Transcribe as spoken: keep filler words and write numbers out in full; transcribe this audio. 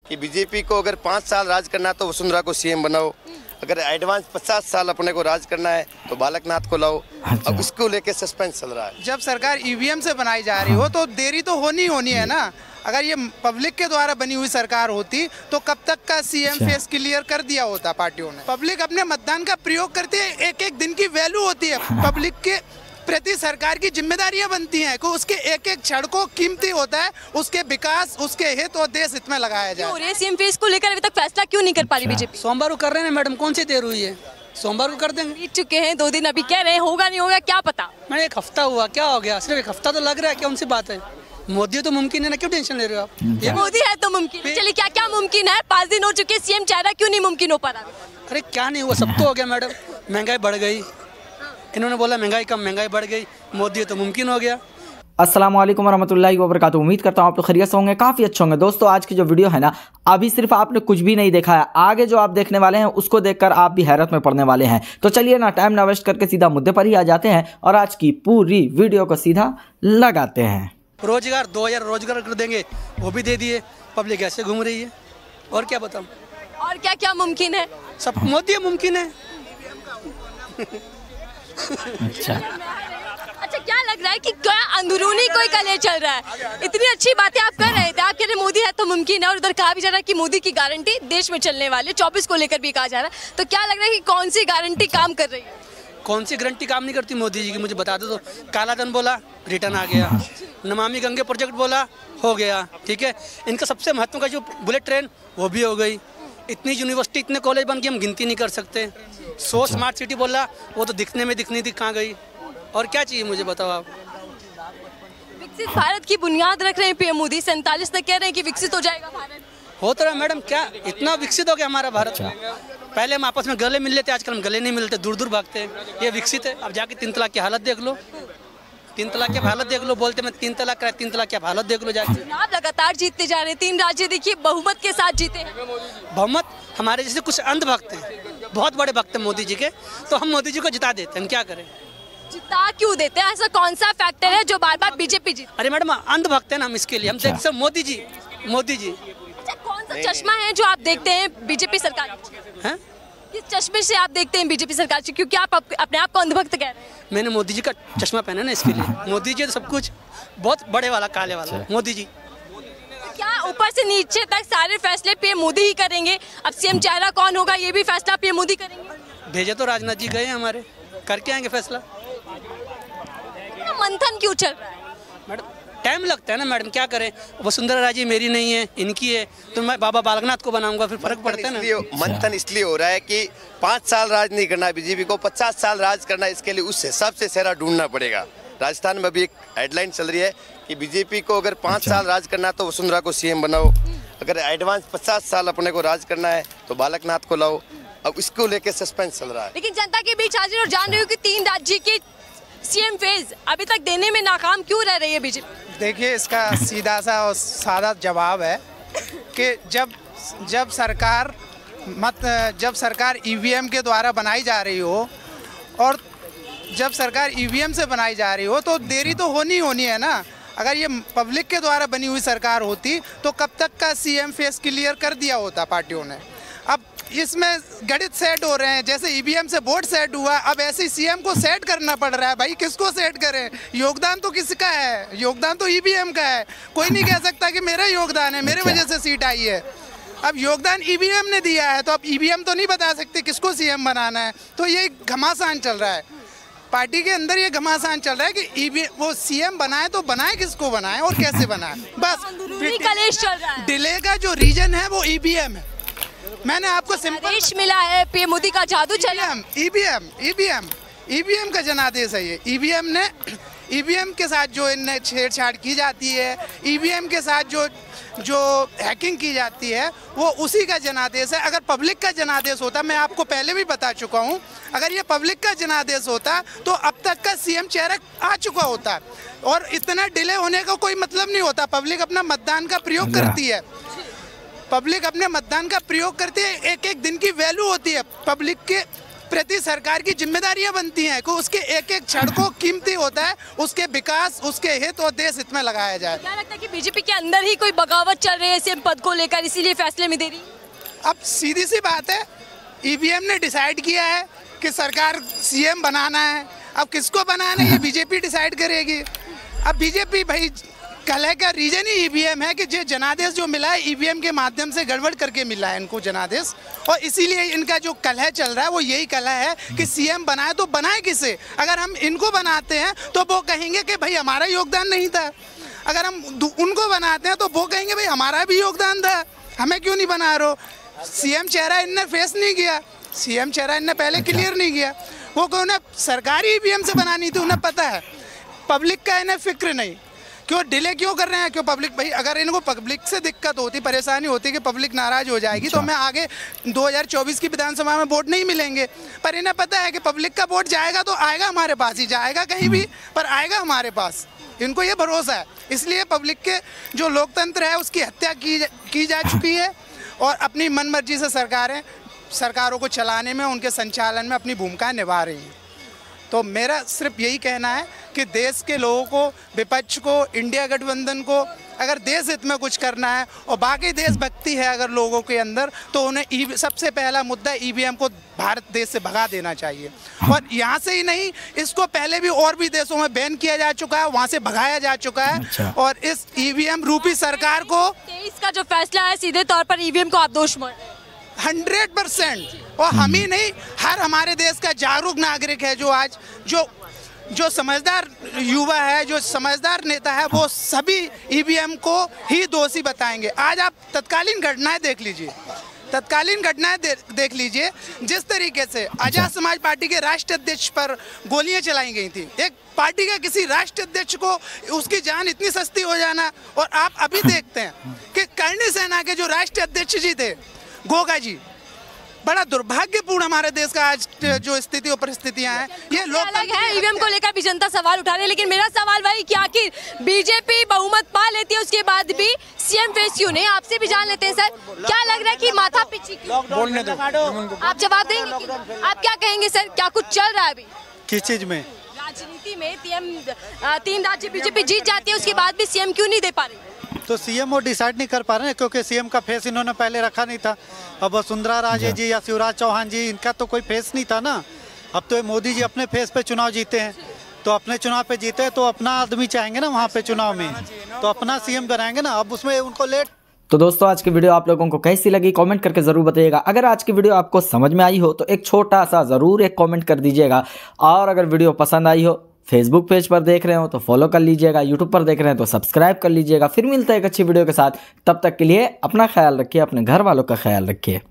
कि बीजेपी को अगर पाँच साल राज करना है तो वसुंधरा को सीएम बनाओ, अगर एडवांस पचास साल अपने को राज करना है तो बालकनाथ को लाओ। अच्छा। अब इसको लेके सस्पेंस चल रहा है। जब सरकार ईवीएम से बनाई जा रही हो तो देरी तो होनी होनी है ना। अगर ये पब्लिक के द्वारा बनी हुई सरकार होती तो कब तक का सीएम फेस क्लियर कर दिया होता पार्टियों ने। पब्लिक अपने मतदान का प्रयोग करती है, एक एक दिन की वैल्यू होती है। पब्लिक के प्रति सरकार की जिम्मेदारियां बनती हैं कि उसके एक एक क्षण को कीमती होता है, उसके विकास, उसके हित और देश हित में लगाया जाए। सीएम फेस को लेकर अभी तक फैसला क्यों नहीं कर पा रही बीजेपी? सोमवार को कर रहे हैं मैडम, कौन सी देर हुई है? सोमवार को कर देंगे। बीत चुके हैं दो दिन, अभी कह रहे हैं होगा नहीं होगा, क्या पता। मैंने एक हफ्ता हुआ, क्या हो गया? सिर्फ एक हफ्ता तो लग रहा है, कौन सी बात है? मोदी तो मुमकिन है ना, क्यों टेंशन ले रहे हो आप? मोदी है तो मुमकिन। चलिए क्या क्या मुमकिन है? पाँच दिन हो चुके, सीएम चेहरा क्यों नहीं मुमकिन हो पा रहा? अरे क्या नहीं हुआ, सब तो हो गया मैडम। महंगाई बढ़ गई, इन्होंने बोला महंगाई कम, महंगाई बढ़ गई। मोदी तो मुमकिन हो गया। अस्सलाम वालेकुम वरहमतुल्लाहि वबरकातुहू। उम्मीद करता हूँ आप लोग खैरियत से होंगे, काफ़ी अच्छे होंगे। दोस्तों आज की जो वीडियो है ना, अभी सिर्फ आपने कुछ भी नहीं देखा है, आगे जो आप देखने वाले हैं उसको देखकर आप भी हैरत में पड़ने वाले हैं। तो चलिए ना टाइम ना वेस्ट करके सीधा मुद्दे पर ही आ जाते हैं और आज की पूरी वीडियो को सीधा लगाते हैं। रोजगार दो हजार रोजगार कर देंगे, वो भी दे दिए। पब्लिक ऐसे घूम रही है, और क्या बताऊँ? और क्या क्या मुमकिन है? सब मोदी मुमकिन है। अच्छा अच्छा, क्या लग रहा है कि क्या अंदरूनी कोई कलह चल रहा है? इतनी अच्छी बातें आप कर रहे थे, आप कह रहे मोदी है तो मुमकिन है, और उधर कहा भी जा रहा है कि मोदी की गारंटी देश में चलने वाले चौबीस को लेकर भी कहा जा रहा है। तो क्या लग रहा है कि कौन सी गारंटी काम कर रही है? कौन सी गारंटी काम नहीं करती मोदी जी की, मुझे बता दो तो। काला धन बोला, रिटर्न आ गया। नमामि गंगे प्रोजेक्ट बोला, हो गया। ठीक है, इनका सबसे महत्व का जो बुलेट ट्रेन, वो भी हो गई। इतनी यूनिवर्सिटी, इतने कॉलेज बन के हम गिनती नहीं कर सकते। सो स्मार्ट सिटी बोला, वो तो दिखने में दिखनी थी, कहाँ गई? और क्या चाहिए मुझे बताओ आप? विकसित भारत की बुनियाद रख रहे हैं पीएम मोदी, सैंतालीस तक कह रहे हैं कि विकसित हो जाएगा भारत। हो तो रहा मैडम, क्या इतना विकसित हो गया हमारा भारत? पहले हम आपस में गले मिल लेते, आजकल हम गले नहीं मिलते, दूर दूर भागते हैं। ये विकसित है? अब जाके तीन तलाक की हालत देख लो, तीन तलाक की हालत देख लो। बोलते मैं तीन तलाक करा, तीन तलाक की हालत देख लो जाके। चुनाव लगातार जीतते जा रहे हैं, तीन राज्य देखिए बहुमत के साथ जीते हैं। बहुमत हमारे जैसे कुछ अंध भक्त हैं, बहुत बड़े भक्त हैं मोदी जी के, तो हम मोदी जी को जिता देते हैं। हम क्या करें? जिता क्यों देते हैं? ऐसा कौन सा फैक्टर है जो बार बार बीजेपी जीत? अरे मैडम अंध भक्त है ना हम, इसके लिए हम देखते हैं मोदी जी, मोदी जी। अच्छा, कौन सा चश्मा है जो आप देखते हैं बीजेपी सरकार? हैं? किस चश्मे से आप देखते हैं बीजेपी सरकार? क्योंकि आप अपने आप को अंधभक्त कह रहे हैं। मैंने मोदी जी का चश्मा पहना ना, इसके लिए। मोदी जी तो सब कुछ, बहुत बड़े वाला, काले वाला मोदी जी। क्या ऊपर से नीचे तक सारे फैसले पीएम मोदी ही करेंगे? अब सीएम चेहरा कौन होगा ये भी फैसला पीएम मोदी करेंगे? भेजे तो राजनाथ जी गए हमारे, करके आएंगे फैसला। मंथन क्यों चल रहा है मैडम? टाइम लगता है ना मैडम, क्या करें? वसुंधरा राजे मेरी नहीं है, इनकी है, तो मैं बाबा बालकनाथ को बनाऊंगा, फिर फर्क पड़ता है ना। मंथन इसलिए हो रहा है कि पाँच साल राज नहीं करना बीजेपी को, पचास साल राज करना, इसके लिए उस हिसाब से चेहरा ढूंढना पड़ेगा। राजस्थान में अभी एक हेडलाइन चल रही है कि बीजेपी को अगर पाँच साल राज करना है तो वसुंधरा को सीएम बनाओ, अगर एडवांस पचास साल अपने को राज करना है तो बालकनाथ को लाओ। अब इसको लेके सस्पेंस चल रहा है। लेकिन जनता के बीच हाजिर और जान रही हूँ कि तीन राज्य के सीएम फेज अभी तक देने में नाकाम क्यों रह रही है बीजेपी? देखिए, इसका सीधा सा और सादा जवाब है कि जब जब सरकार मत जब सरकार ईवीएम के द्वारा बनाई जा रही हो और जब सरकार ईवीएम से बनाई जा रही हो तो देरी तो होनी होनी है ना। अगर ये पब्लिक के द्वारा बनी हुई सरकार होती तो कब तक का सीएम फेस क्लियर कर दिया होता पार्टियों ने। अब इसमें गणित सेट हो रहे हैं, जैसे ईवीएम से वोट सेट हुआ, अब ऐसे सीएम को सेट करना पड़ रहा है। भाई किसको सेट करें? योगदान तो किसका है? योगदान तो ईवीएम का है। कोई नहीं कह सकता कि मेरा योगदान है, मेरे वजह से सीट आई है। अब योगदान ईवीएम ने दिया है तो अब ईवीएम तो नहीं बता सकते किसको सीएम बनाना है। तो ये घमासान चल रहा है पार्टी के अंदर, ये घमासान चल रहा है कि ईवीएम वो सीएम बनाए तो बनाए, किसको बनाए और कैसे बनाए। बस कलेश चल रहा है। डिले का जो रीजन है वो ईवीएम है। मैंने आपको सिंपल देश मिला है, पीएम मोदी का जादू चला। ईवीएम ईवीएम ईवीएम का जनादेश है ये। ईवीएम ने ईवीएम के साथ जो इनने छेड़छाड़ की जाती है, ईवीएम के साथ जो जो हैकिंग की जाती है, वो उसी का जनादेश है। अगर पब्लिक का जनादेश होता, मैं आपको पहले भी बता चुका हूँ, अगर ये पब्लिक का जनादेश होता तो अब तक का सीएम चेहरा आ चुका होता और इतना डिले होने का कोई मतलब नहीं होता। पब्लिक अपना मतदान का प्रयोग करती है, पब्लिक अपने मतदान का प्रयोग करती है, एक एक दिन की वैल्यू होती है। पब्लिक के प्रति सरकार की जिम्मेदारियां बनती हैं कि उसके एक एक क्षण को कीमती होता है, उसके विकास, उसके हित और देश हित में लगाया जाए। क्या लगता है कि बीजेपी के अंदर ही कोई बगावत चल रही है सीएम पद को लेकर, इसीलिए फैसले में देरी? अब सीधी सी बात है, ईवीएम ने डिसाइड किया है कि सरकार सीएम बनाना है, अब किसको बनाना है ये बीजेपी डिसाइड करेगी। अब बीजेपी भाई कलह का रीजन ही ईवीएम है कि जो जनादेश जो मिला है ईवीएम के माध्यम से गड़बड़ करके मिला है इनको जनादेश, और इसीलिए इनका जो कलह चल रहा है वो यही कलह है कि सीएम बनाए तो बनाए किसे। अगर हम इनको बनाते हैं तो वो कहेंगे कि भाई हमारा योगदान नहीं था, अगर हम उनको बनाते हैं तो वो कहेंगे भाई हमारा भी योगदान था, हमें क्यों नहीं बना रहे हो। सीएम चेहरा इनने फेस नहीं किया, सीएम चेहरा इनने पहले क्लियर नहीं किया, वो को उन्हें सरकारी ईवीएम से बनानी थी, उन्हें पता है, पब्लिक का इन्हें फिक्र नहीं। क्यों डिले क्यों कर रहे हैं? क्यों पब्लिक भाई अगर इनको पब्लिक से दिक्कत होती, परेशानी होती कि पब्लिक नाराज हो जाएगी तो हमें आगे दो हज़ार चौबीस की विधानसभा में वोट नहीं मिलेंगे, पर इन्हें पता है कि पब्लिक का वोट जाएगा तो आएगा हमारे पास ही, जाएगा कहीं भी पर आएगा हमारे पास, इनको ये भरोसा है। इसलिए पब्लिक के जो लोकतंत्र है उसकी हत्या की की जा चुकी है और अपनी मनमर्जी से सरकारें सरकारों को चलाने में, उनके संचालन में अपनी भूमिका निभा रही हैं। तो मेरा सिर्फ यही कहना है कि देश के लोगों को, विपक्ष को, इंडिया गठबंधन को अगर देश हित में कुछ करना है और बाकी देशभक्ति है अगर लोगों के अंदर, तो उन्हें सबसे पहला मुद्दा ईवीएम को भारत देश से भगा देना चाहिए। और यहाँ से ही नहीं, इसको पहले भी और भी देशों में बैन किया जा चुका है, वहाँ से भगाया जा चुका है। अच्छा। और इस ईवीएम रूपी सरकार को तेईस का जो फैसला है सीधे तौर पर ईवीएम को आप दोष मार हंड्रेड परसेंट और हम ही नहीं, हर हमारे देश का जागरूक नागरिक है जो आज जो जो समझदार युवा है, जो समझदार नेता है, वो सभी ईवीएम को ही दोषी बताएंगे। आज आप तत्कालीन घटनाएं देख लीजिए, तत्कालीन घटनाएं दे, देख लीजिए जिस तरीके से आजाद समाज पार्टी के राष्ट्रीय अध्यक्ष पर गोलियां चलाई गई थी, एक पार्टी का किसी राष्ट्रीय अध्यक्ष को उसकी जान इतनी सस्ती हो जाना। और आप अभी देखते हैं कि करणी सेना के जो राष्ट्रीय अध्यक्ष जी थे गोगा जी, बड़ा दुर्भाग्यपूर्ण हमारे देश का आज जो स्थिति और परिस्थितियां हैं, ये लोग अलग है। ईवीएम को लेकर भी जनता सवाल उठा रही है, लेकिन मेरा सवाल वही कि आखिर बीजेपी बहुमत पा लेती है उसके बाद भी सीएम फेस क्यों नहीं? आपसे भी जान लेते हैं सर, क्या लग रहा है कि माथा पीछे क्यों? बोलने दो, आप जवाब देंगे? आप क्या कहेंगे सर, क्या कुछ चल रहा है अभी किस चीज में? राजनीति में तीन राज्य बीजेपी जीत जाती है उसके बाद भी सीएम क्यों नहीं दे पा रही? तो सीएम वो डिसाइड नहीं कर पा रहे हैं क्योंकि सीएम का फेस इन्होंने पहले रखा नहीं था। अब वसुंधरा राजे जी या शिवराज चौहान जी, इनका तो कोई फेस नहीं था ना। अब तो मोदी जी अपने फेस पे चुनाव जीते हैं, तो अपने चुनाव पे जीते हैं तो अपना आदमी चाहेंगे ना वहाँ पे चुनाव में, तो अपना सीएम बनाएंगे ना। अब उसमें उनको लेट। तो दोस्तों आज की वीडियो आप लोगों को कैसी लगी कमेंट करके जरूर बताइएगा। अगर आज की वीडियो आपको समझ में आई हो तो एक छोटा सा जरूर एक कमेंट कर दीजिएगा, और अगर वीडियो पसंद आई हो, फेसबुक पेज पर देख रहे हो तो फॉलो कर लीजिएगा, यूट्यूब पर देख रहे हैं तो सब्सक्राइब कर लीजिएगा। फिर मिलता है एक अच्छी वीडियो के साथ, तब तक के लिए अपना ख्याल रखिए, अपने घर वालों का ख्याल रखिए।